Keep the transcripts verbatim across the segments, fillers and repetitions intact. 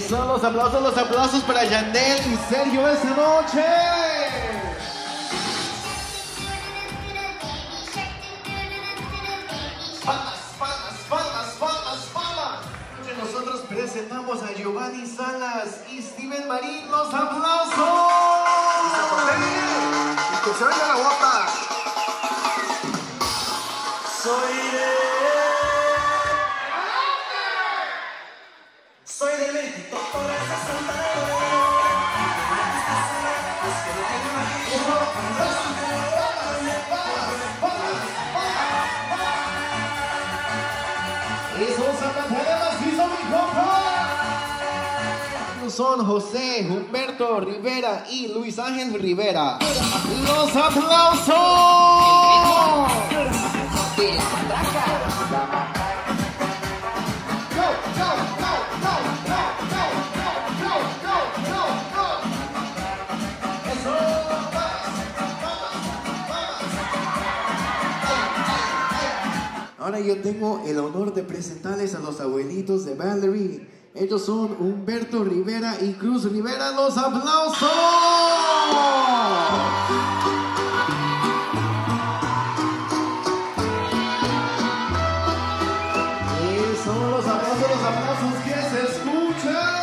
Son los aplausos, los aplausos para Yandel y Sergio esta noche. Palmas, palmas, palmas, palmas, palmas. Nosotros presentamos a Giovanni Salas y Steven Marín. Los aplausos. Y que se oiga la guapa. Soy de... Soy de México, por esa santa son José, Humberto Rivera y Luis Ángel Rivera. ¡Los aplausos! Ahora yo tengo el honor de presentarles a los abuelitos de Valerie. Ellos son Humberto Rivera y Cruz Rivera. ¡Los aplausos! Y son los aplausos, los aplausos que se escuchan.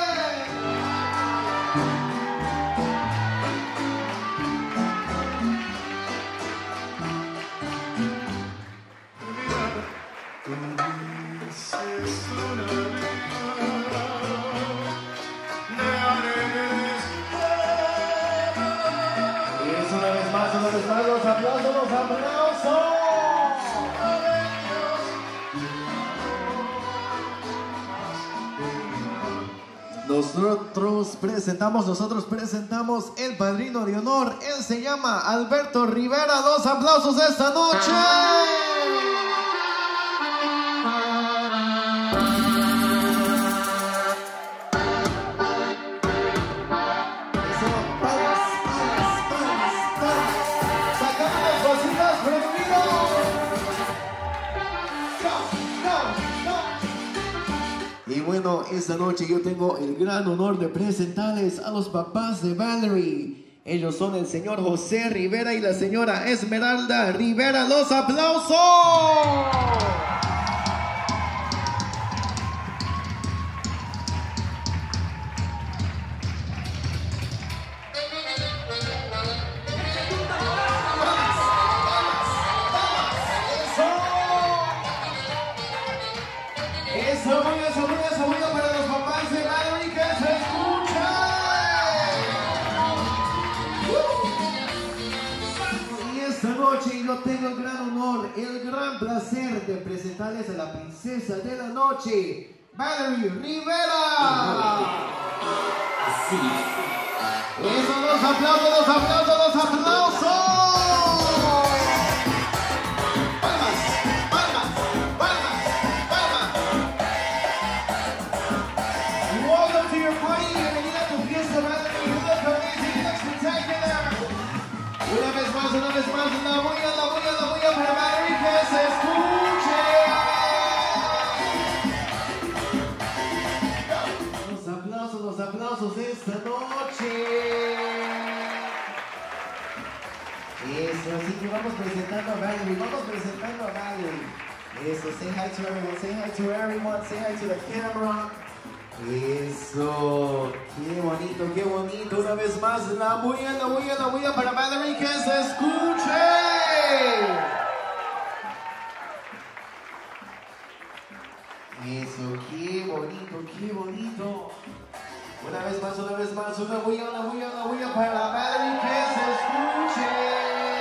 Los aplausos, los aplausos. Nosotros presentamos, nosotros presentamos el padrino de honor. Él se llama Alberto Rivera. Los aplausos esta noche. Y bueno, esta noche yo tengo el gran honor de presentarles a los papás de Valerie. Ellos son el señor José Rivera y la señora Esmeralda Rivera. ¡Los aplausos! Eso, eso, eso, eso, para los papás de Valerie, que se escucha. Y esta noche yo tengo el gran honor, el gran placer de presentarles a la princesa de la noche, Valerie Rivera. Así. Eso, los aplausos, los aplausos, los aplausos. Una vez más, una vez más, la bulla, la bulla, la bulla para Valerie, que se escuche. Los aplausos, los aplausos esta noche. Eso, así que vamos presentando a Valerie, vamos presentando a Valerie. Eso, say hi to everyone, say hi to everyone, say hi to the camera. Eso, qué bonito, qué bonito. Una vez más, la bulla, la bulla, la bulla para Valerie, que se escuche. Eso, qué bonito, qué bonito. Una vez más, una vez más, una bulla, una bulla, una bulla para Valerie, que se escuche.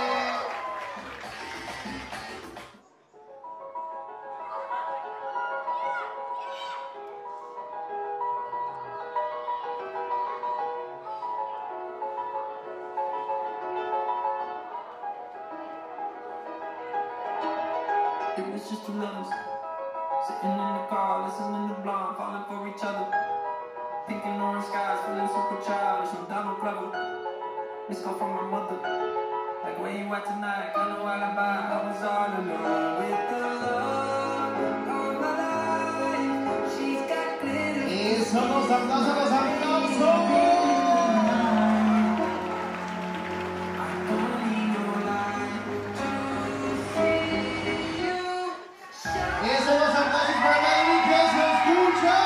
It was just two lovers sitting in the car, listening to Blonde, falling for each other. Pink and orange skies, feeling super childish, no Donald Glover. This call from my mother, like where you at tonight? Got no alibi, I was all alone with the love of my life. She's got glitter. Eso, los aplausos, los aplausos. Eso, los aplausos para Valerie, que se escucha.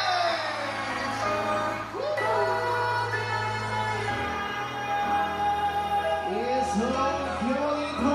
Eso, qué bonito.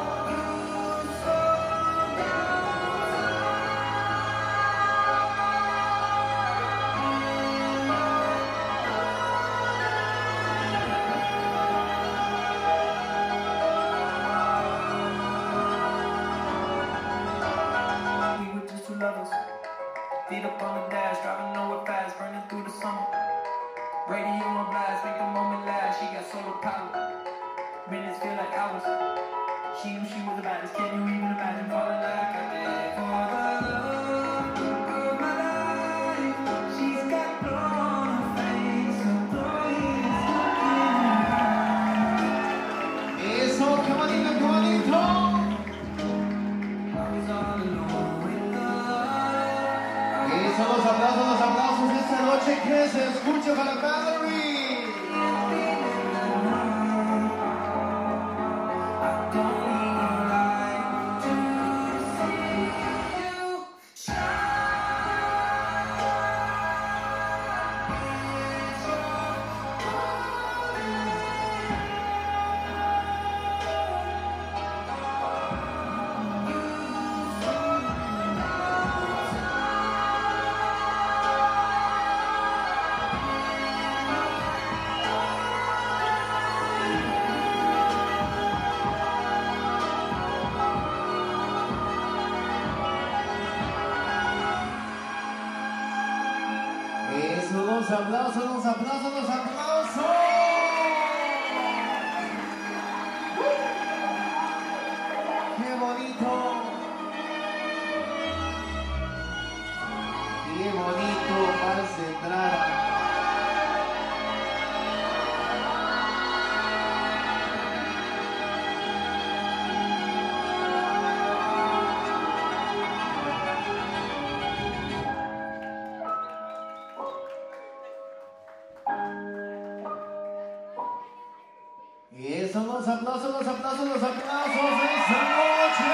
Lovers, feet up on the dash, driving nowhere fast, burning through the summer. Radio on blast, make the moment last. She got solar power, minutes feel like hours. She knew she was the baddest. Can you even imagine falling like I did? For the love of my life, she's got glow on her face, so glorious looking. Eso, qué bonito, qué bonito. I was all alone with the love. Eso, los aplausos, los aplausos esta noche que se escucha para Valerie. Eso, los aplausos, los aplausos, los aplausos. ¡Qué bonito! ¡Qué bonito! Paz de entrada. Eso, los aplausos, los aplausos, los aplausos esta noche.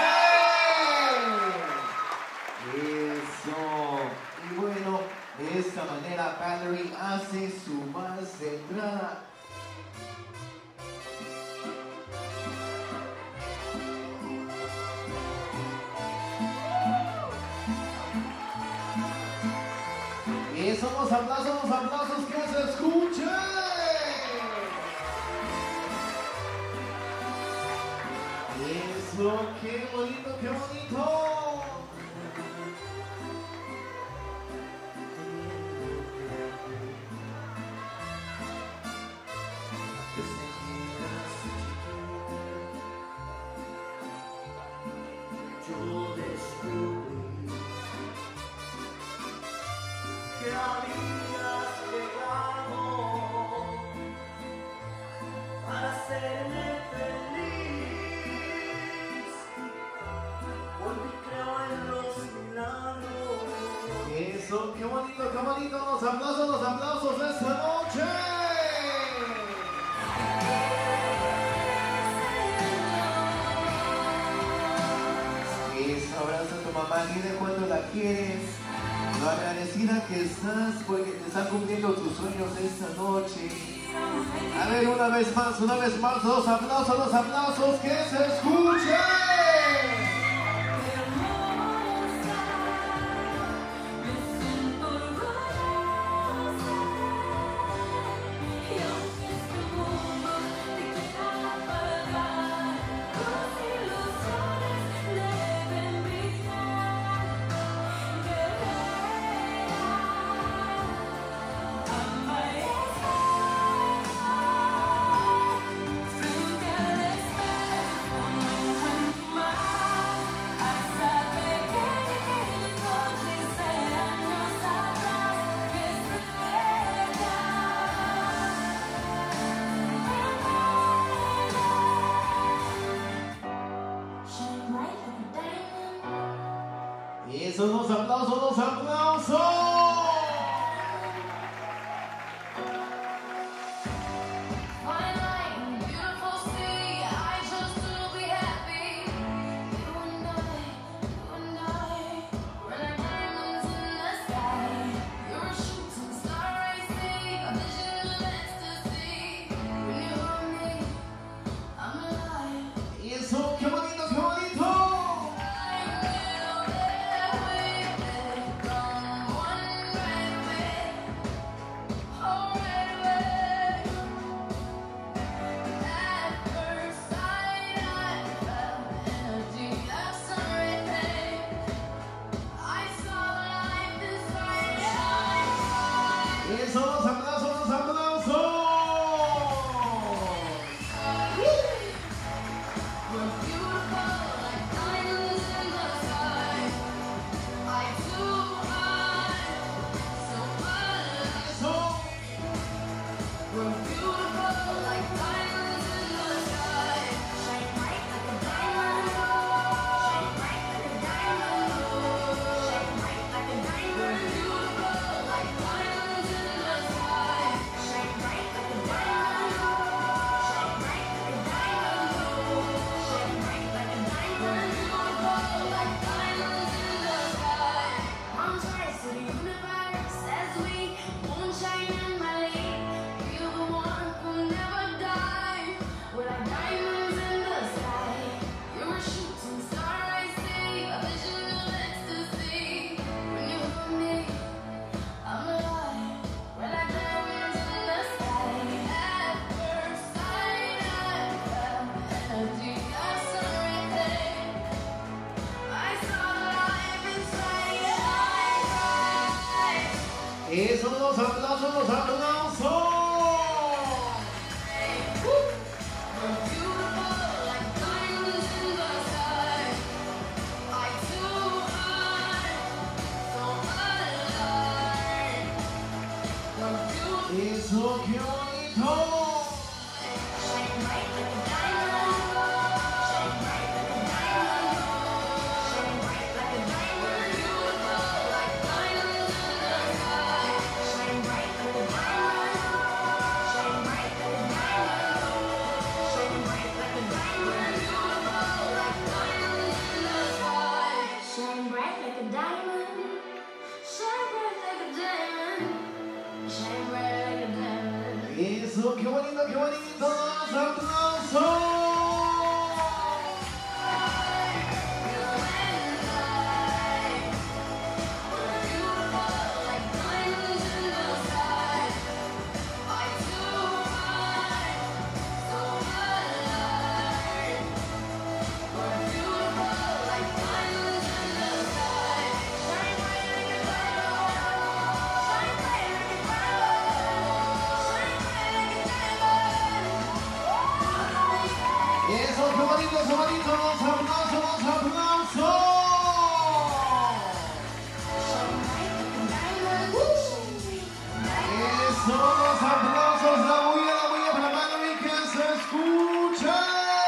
Eso. Y bueno, de esta manera Valerie hace su vals de entrada. Eso, los aplausos, los aplausos que se escuchen. Eso, qué bonito, qué bonito. Yo descubrí que habías llegado para hacerme feliz. Porque creo en los milagros. Eso, qué bonito, qué bonito. Los aplausos, los aplausos de esta noche. Eso, abraza a tu mamá, dile cuánto la quieres. Lo agradecida que estás porque te están cumpliendo tus sueños esta noche. A ver, una vez más, una vez más, los aplausos, los aplausos que se escuchen. Eso, los aplausos, los aplausos. Eso, los aplausos, los aplausos. Eso, qué bonito. Eso, qué bonito, qué bonito. Aplausos. Eso, qué bonito, qué bonito, los aplausos, los aplausos. Eso, los aplausos, la bulla, la bulla para mano y que se escuche.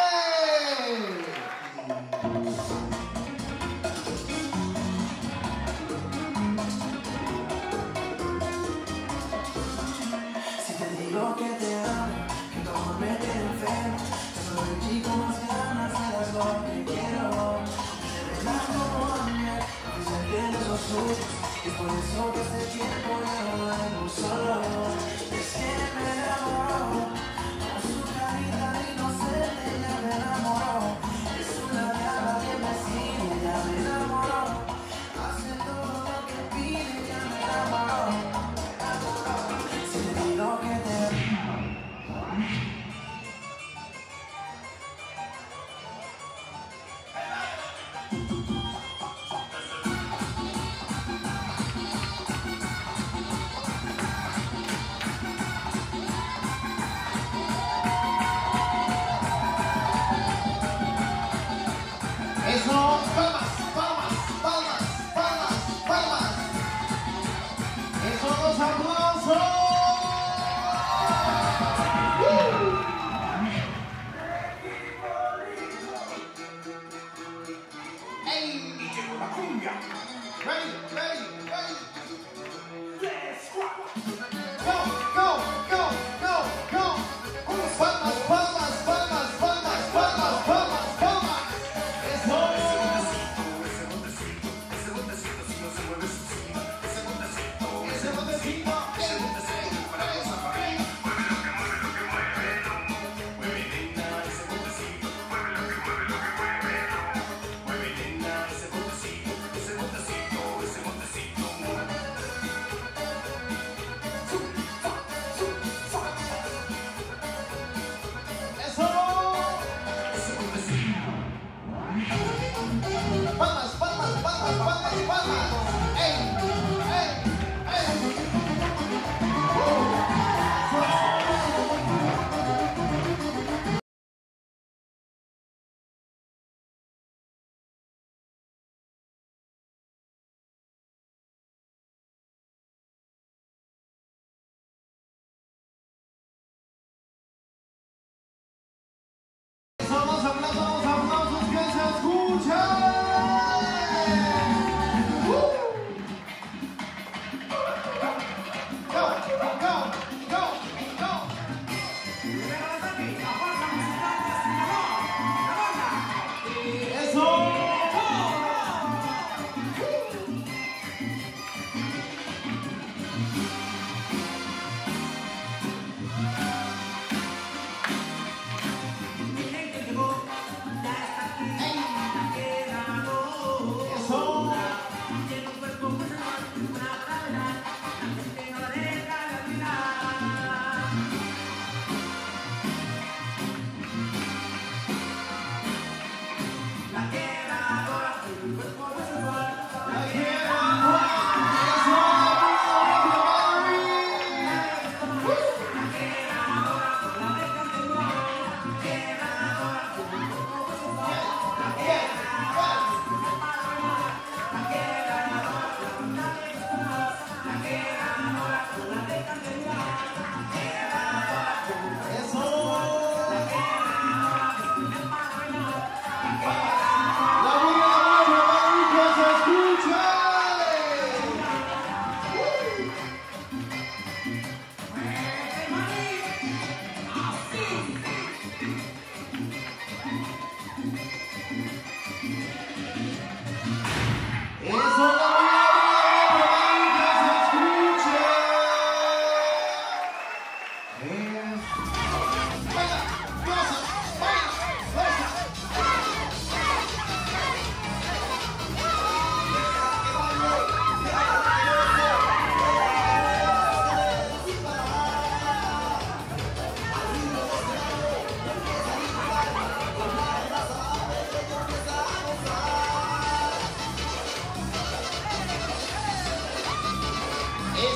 Si te digo que te amo, que todo me tiene enfermo, soy el chico más ganas de dar lo que quiero. De verdad como a mí, a pesar de los ojos, y por eso que este tiempo ya no duermo solo. Es que me enamoró, con su carita inocente ya me enamoró. Es una gata que me sigue, ya me enamoró. Hace todo lo que pide, ya me enamoró. Si te digo que te Eso, palmas, palmas, palmas, palmas, palmas. Eso, los aplausos. ¡Ey! Y llegó la cumbia. Ready, ready, ready. Go, go, go, go, go. Palmas, palmas, palmas, palmas, palmas, palmas, palmas. Eso. Ese botecito. Eso. Palmas, palmas, palmas, palmas, palmas. ¡Ey! ¡Ey! ¡Ey! Somos aplausos, aplausos que se escuchan. Uh. Go.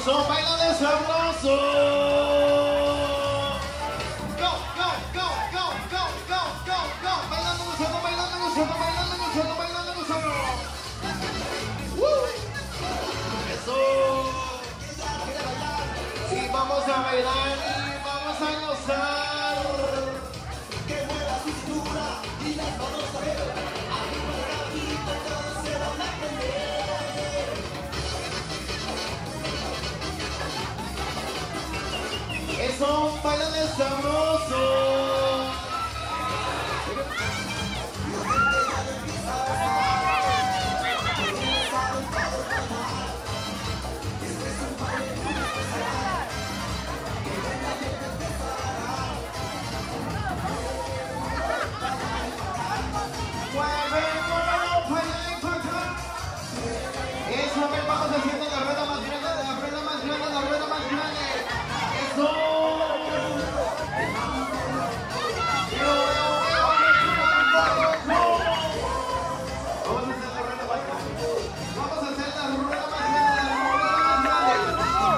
Eso, bailando sabroso. Go, go, go, go, go, go, go, go. Bailando gozando, bailando gozando, bailando gozando, bailando gozando. Woo. Eso. Y vamos a bailar y vamos a gozar. Que mueva tu cintura y las manos arriba. Arriba, todos se van a prender. Eso, bailando sabroso. Eso, ven, vamos haciendo la rueda más grande, la rueda más grande, la rueda más grande. Eso. Vamos a hacer la rueda más grande, la rueda más grande.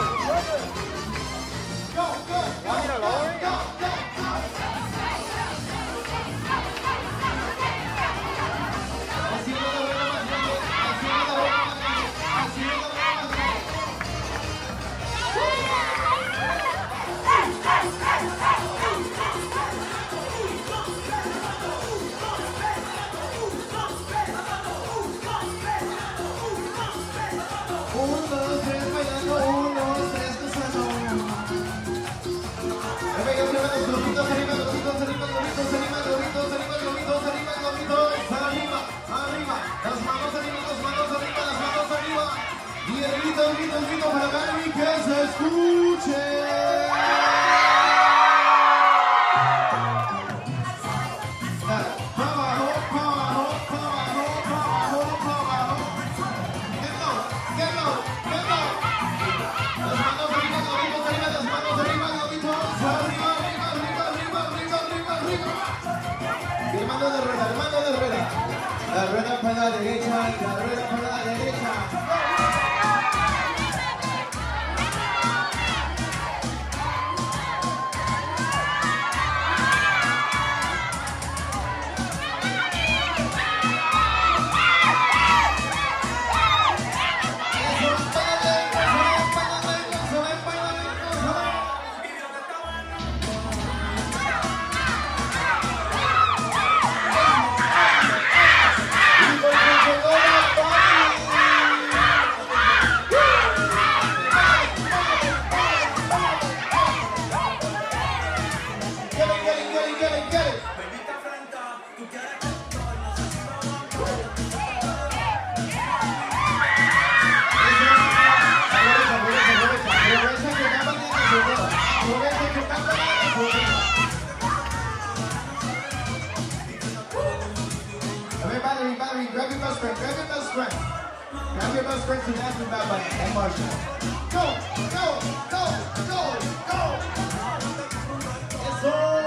Go, go, go, go, go, go. Haciendo la rueda más grande, haciendo la rueda más grande, haciendo la rueda más grande. Uno, dos, tres, bailando, uno, dos, tres, gozando. Venga, arriba los globitos, arriba los globitos, arriba los globitos, arriba los globitos, arriba los globitos, arriba los globitos, arriba, arriba, las manos arriba, las manos arriba, las manos arriba. Y el grito, el grito, el grito para Gaby que se escuche. El mando de rueda, el mando de rueda. La rueda para la derecha y la rueda para la derecha. Battery, battery, grab your best friend, grab your best friend. Grab your best friend to dance with Bad Bunny and Marshall. Go, go, go, go, go. Eso.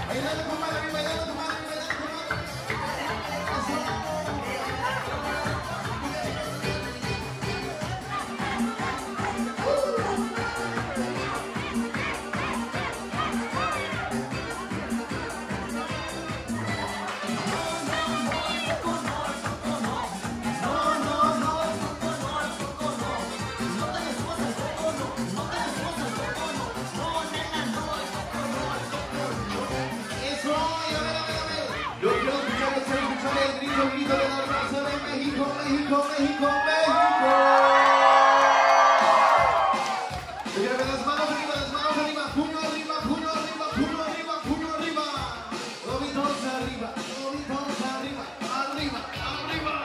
Bailando con madre, bailando con madre, bailando con madre. El grito de la raza de México, México, México, México. Yo quiero ver las manos arriba, las manos arriba, puño arriba, puño arriba, puño arriba, puño arriba. Lobitos arriba, lobitos arriba, arriba, arriba.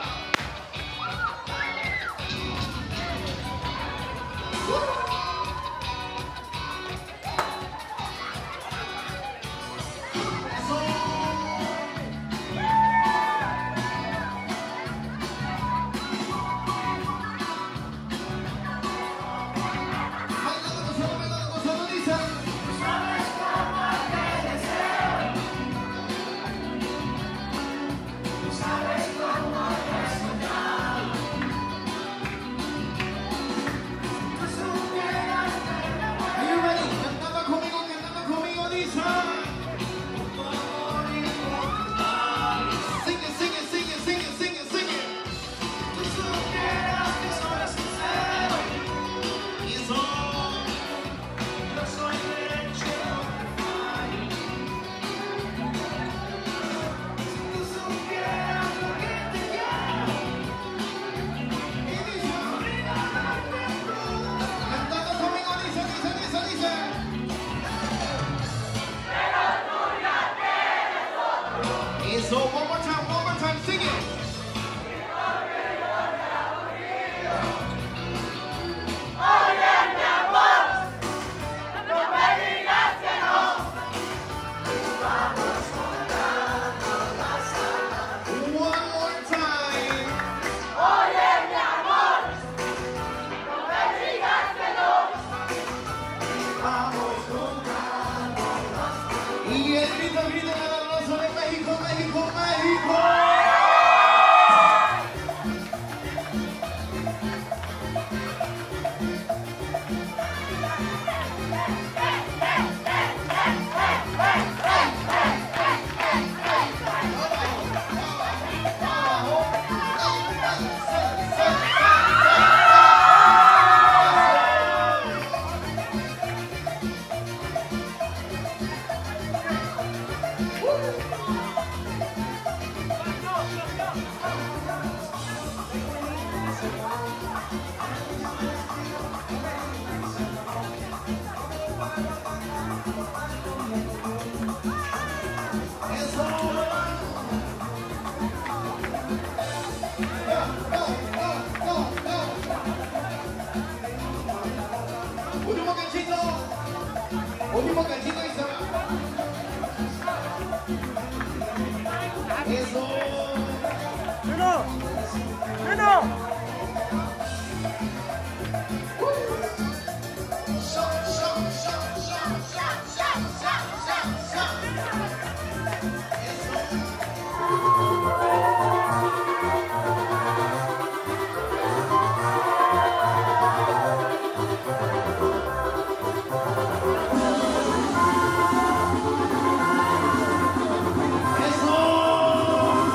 So one more time, one more time, sing it. Último cachito, último cachito y se va. Eso. ¡Bruno! ¡Bruno! Eso.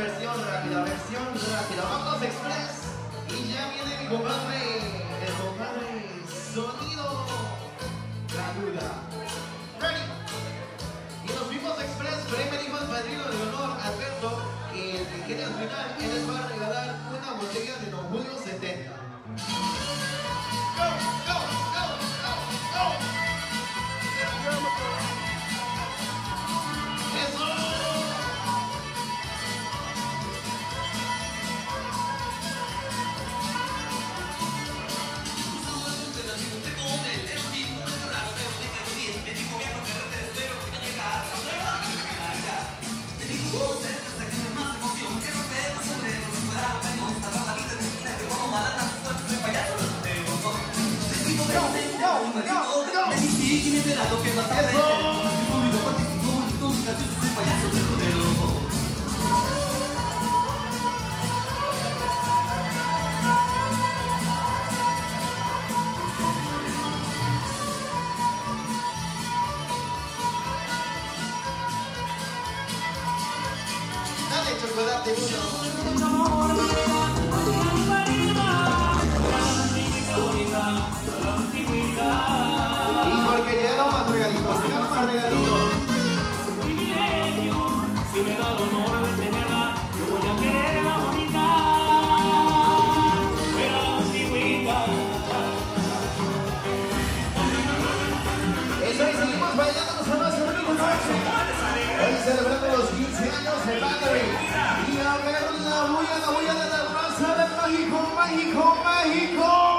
versión rápida, versión rápida. Vamos express. Y ya viene mi compadre, el compadre Sonido La Duda. Ready. Y nos fuimos express. Primer hijo al padrino de honor, Alberto. Y el que quiere al final, él les va a regalar una botella de Don Julio setenta. Go, go, go, go, go. Eso. Dale chocolate, y porque llegaron más regalitos, llegaron más regalitos. Si me da el honor de tenerla, yo voy a quererla bonita, pero antigüita. Eso y seguimos bailando los amas de Rico Noche. Hoy celebrando los quince años de Valerie. Y a ver la bulla, la bulla de la raza de México, México, México.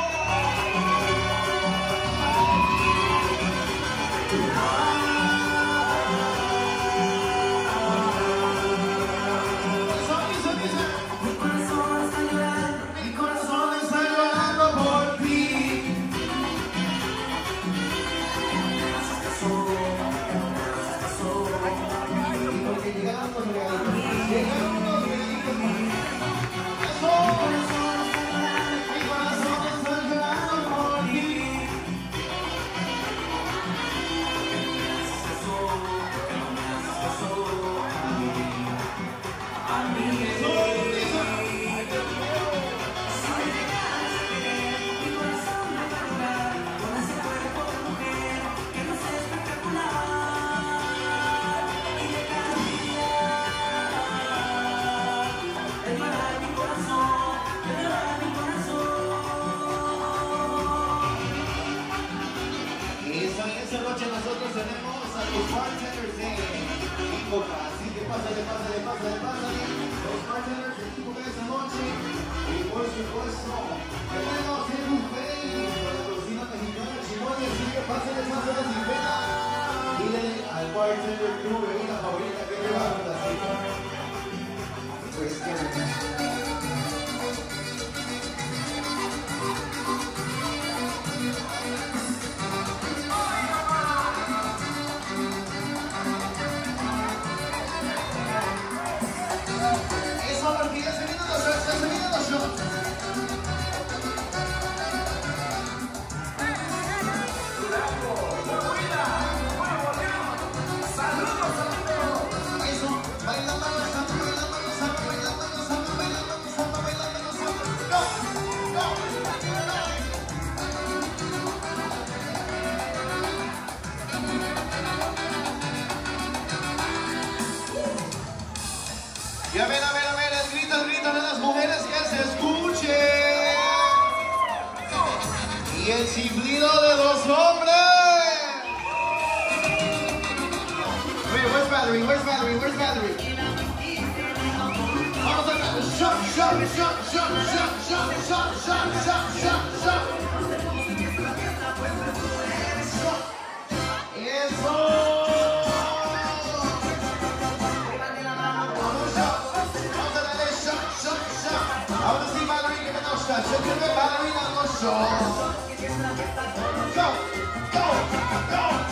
Esta noche nosotros tenemos a los bartenders de Icoca, así que pásale, pásale, pásale, pásale. Los bartenders de Icoca esta noche. Y por supuesto, tenemos el buffet con la cocina mexicana chingón, así que pásale, pásale sin pena. Dile al bartender tu bebida favorita que te va a dar así. Pues que porque ya se vienen los shots, ya se vienen los shots. Saludos, saludos. Eso, bailando los samba, bailando los samba, bailando los samba, bailando los samba, bailando los samba. Go, go, go. Y a ver, a ver, a ver. De las mujeres que se escuche y el chiflido de los hombres. Wait, where's Valerie? Where's Valerie? Where's Valerie? Vamos a dar shot, shot, shot, shot, shot, shot, shot, shot, shot, shot, shot. Eso. Ahora sí, Valerie, que me da shot. Yo quiero ver Valerie dando shot. Go, go, go.